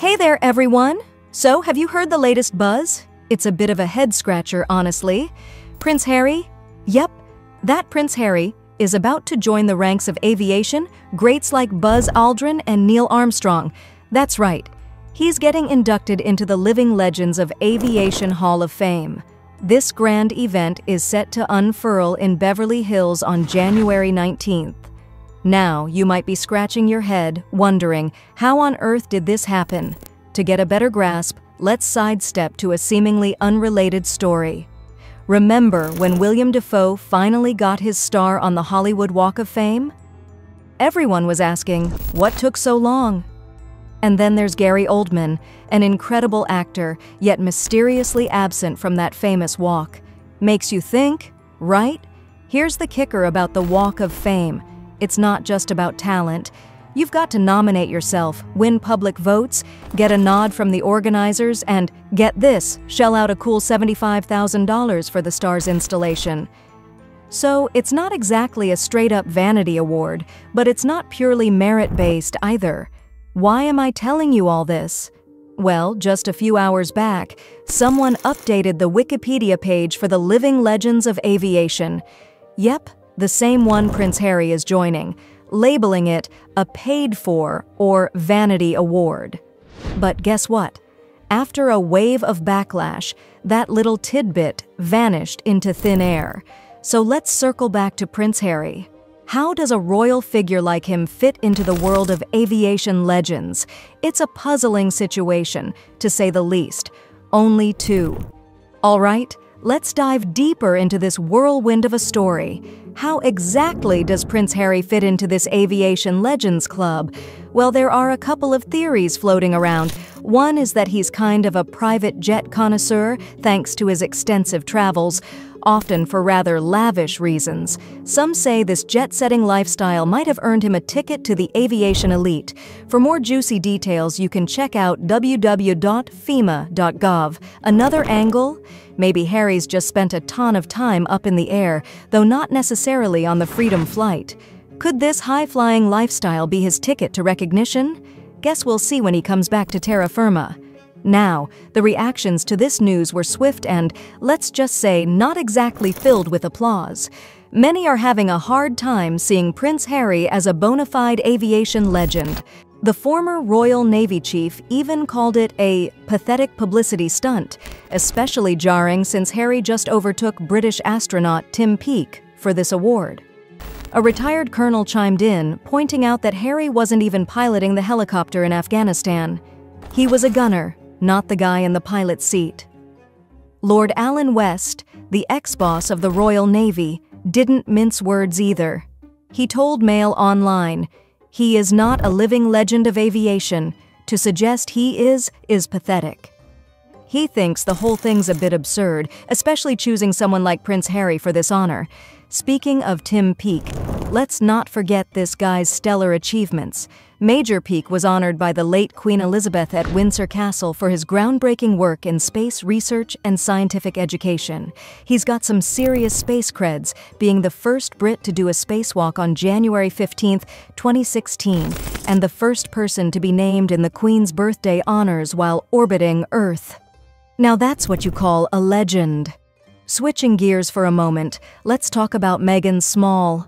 Hey there, everyone! So, have you heard the latest buzz? It's a bit of a head-scratcher, honestly. Prince Harry? Yep, that Prince Harry is about to join the ranks of aviation, greats like Buzz Aldrin and Neil Armstrong. That's right, he's getting inducted into the Living Legends of Aviation Hall of Fame. This grand event is set to unfurl in Beverly Hills on January 19th. Now, you might be scratching your head, wondering, how on earth did this happen? To get a better grasp, let's sidestep to a seemingly unrelated story. Remember when William Dafoe finally got his star on the Hollywood Walk of Fame? Everyone was asking, what took so long? And then there's Gary Oldman, an incredible actor, yet mysteriously absent from that famous walk. Makes you think, right? Here's the kicker about the Walk of Fame. It's not just about talent. You've got to nominate yourself, win public votes, get a nod from the organizers, and, get this, shell out a cool $75,000 for the star's installation. So, it's not exactly a straight-up vanity award, but it's not purely merit-based either. Why am I telling you all this? Well, just a few hours back, someone updated the Wikipedia page for the Living Legends of Aviation. Yep, the same one Prince Harry is joining, labeling it a paid-for or vanity award. But guess what? After a wave of backlash, that little tidbit vanished into thin air. So let's circle back to Prince Harry. How does a royal figure like him fit into the world of aviation legends? It's a puzzling situation, to say the least. Only two. All right, let's dive deeper into this whirlwind of a story. How exactly does Prince Harry fit into this Aviation Legends Club? Well, there are a couple of theories floating around. One is that he's kind of a private jet connoisseur, thanks to his extensive travels, often for rather lavish reasons. Some say this jet-setting lifestyle might have earned him a ticket to the aviation elite. For more juicy details, you can check out www.fema.gov. Another angle? Maybe Harry's just spent a ton of time up in the air, though not necessarily on the Freedom flight. Could this high-flying lifestyle be his ticket to recognition? Guess we'll see when he comes back to terra firma. Now, the reactions to this news were swift and, let's just say, not exactly filled with applause. Many are having a hard time seeing Prince Harry as a bona fide aviation legend. The former Royal Navy chief even called it a pathetic publicity stunt, especially jarring since Harry just overtook British astronaut Tim Peake for this award. A retired colonel chimed in, pointing out that Harry wasn't even piloting the helicopter in Afghanistan. He was a gunner, not the guy in the pilot's seat. Lord Alan West, the ex-boss of the Royal Navy, didn't mince words either. He told Mail Online, "He is not a living legend of aviation. To suggest he is pathetic." He thinks the whole thing's a bit absurd, especially choosing someone like Prince Harry for this honor. Speaking of Tim Peake, let's not forget this guy's stellar achievements. Major Peake was honored by the late Queen Elizabeth at Windsor Castle for his groundbreaking work in space research and scientific education. He's got some serious space creds, being the first Brit to do a spacewalk on January 15, 2016, and the first person to be named in the Queen's birthday honors while orbiting Earth. Now that's what you call a legend. Switching gears for a moment, let's talk about Meghan Small.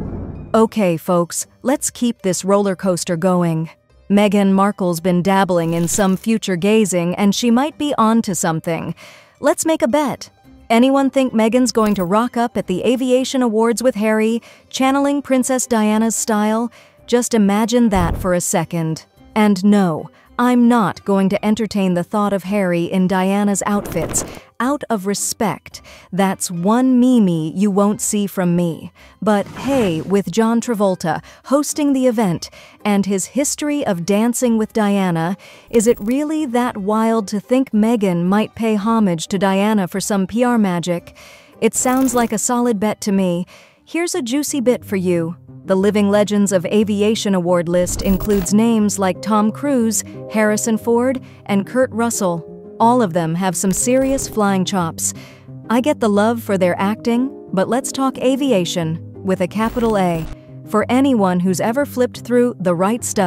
Okay, folks, let's keep this roller coaster going. Meghan Markle's been dabbling in some future gazing, and she might be onto something. Let's make a bet. Anyone think Meghan's going to rock up at the Aviation Awards with Harry, channeling Princess Diana's style? Just imagine that for a second. And no, I'm not going to entertain the thought of Harry in Diana's outfits. Out of respect, that's one Mimi you won't see from me. But hey, with John Travolta hosting the event and his history of dancing with Diana, is it really that wild to think Meghan might pay homage to Diana for some PR magic? It sounds like a solid bet to me. Here's a juicy bit for you. The Living Legends of Aviation Award list includes names like Tom Cruise, Harrison Ford, and Kurt Russell. All of them have some serious flying chops. I get the love for their acting, but let's talk aviation, with a capital A. For anyone who's ever flipped through The Right Stuff,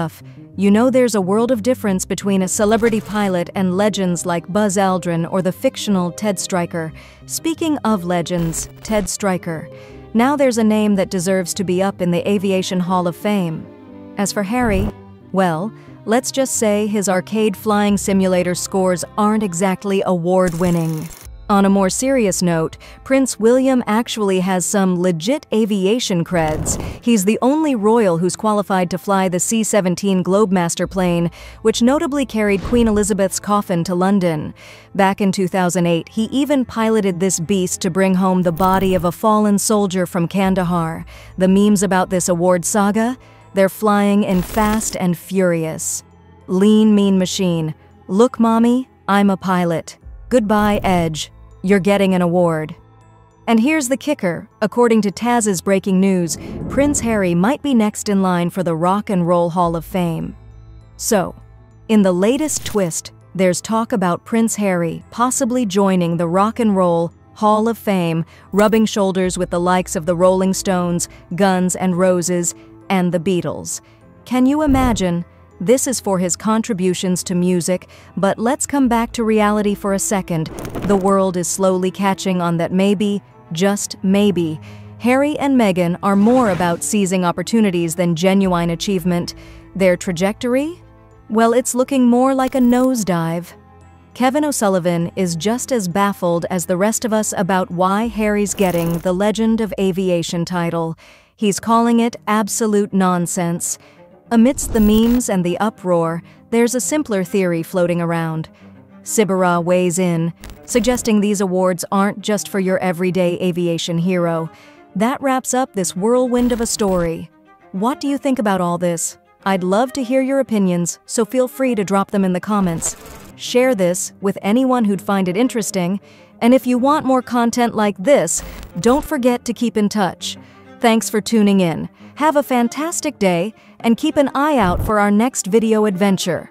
You know there's a world of difference between a celebrity pilot and legends like Buzz Aldrin or the fictional Ted Stryker. Speaking of legends, Ted Stryker. Now there's a name that deserves to be up in the Aviation Hall of Fame. As for Harry, well, let's just say his arcade flying simulator scores aren't exactly award-winning. On a more serious note, Prince William actually has some legit aviation creds. He's the only royal who's qualified to fly the C-17 Globemaster plane, which notably carried Queen Elizabeth's coffin to London. Back in 2008, he even piloted this beast to bring home the body of a fallen soldier from Kandahar. The memes about this award saga? They're flying in Fast and Furious. Lean, mean machine. Look, mommy, I'm a pilot. Goodbye, Edge. You're getting an award. And here's the kicker. According to Taz's breaking news, Prince Harry might be next in line for the Rock and Roll Hall of Fame. So, in the latest twist, there's talk about Prince Harry possibly joining the Rock and Roll Hall of Fame, rubbing shoulders with the likes of the Rolling Stones, Guns N' Roses, and the Beatles. Can you imagine? This is for his contributions to music, but let's come back to reality for a second. The world is slowly catching on that maybe, just maybe, Harry and Meghan are more about seizing opportunities than genuine achievement. Their trajectory? Well, it's looking more like a nosedive. Kevin O'Sullivan is just as baffled as the rest of us about why Harry's getting the Legend of Aviation title. He's calling it absolute nonsense. Amidst the memes and the uproar, there's a simpler theory floating around. Sibera weighs in, suggesting these awards aren't just for your everyday aviation hero. That wraps up this whirlwind of a story. What do you think about all this? I'd love to hear your opinions, so feel free to drop them in the comments. Share this with anyone who'd find it interesting, and if you want more content like this, don't forget to keep in touch. Thanks for tuning in. Have a fantastic day, and keep an eye out for our next video adventure.